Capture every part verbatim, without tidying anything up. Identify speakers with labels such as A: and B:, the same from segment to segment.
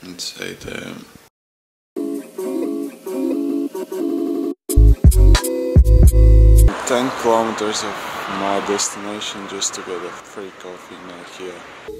A: It's eight A M ten kilometers of my destination just to get a free coffee made here.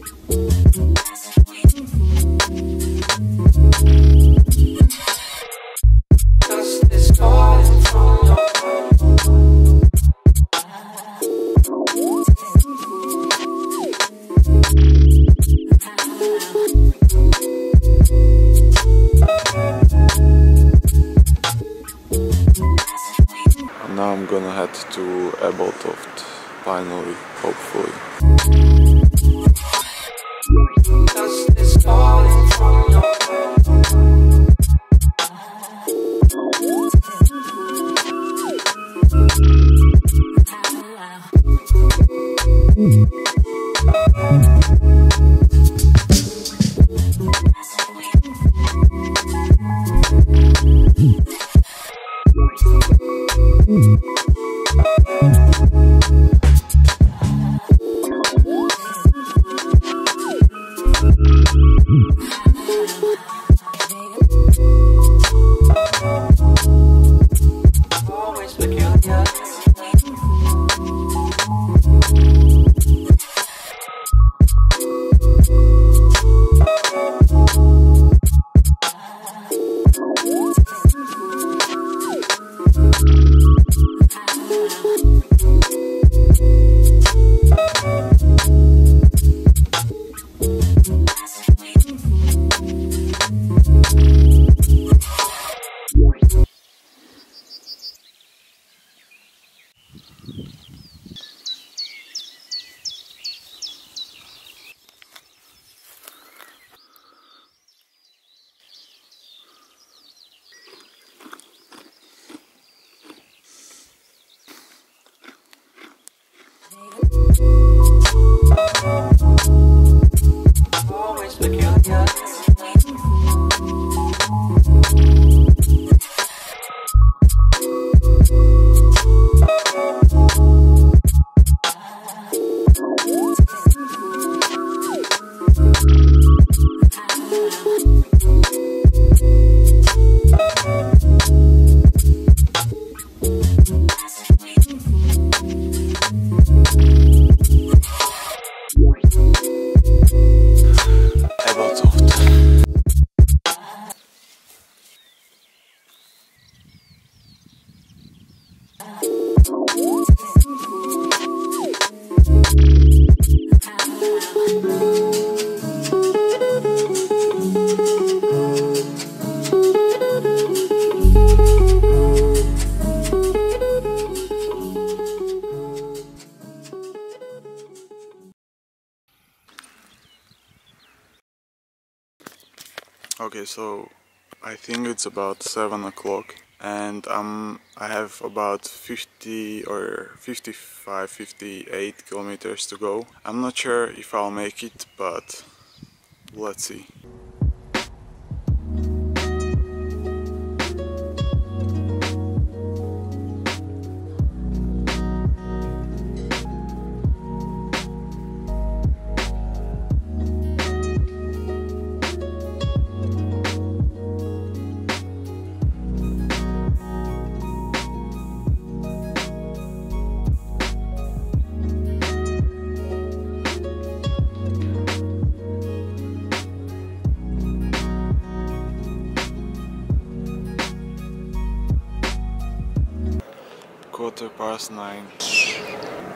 A: Now I'm gonna head to Abeltoft, finally, hopefully. Okay, so I think it's about seven o'clock and um, I have about fifty or fifty-five, fifty-eight kilometers to go. I'm not sure if I'll make it, but let's see. Quarter past nine.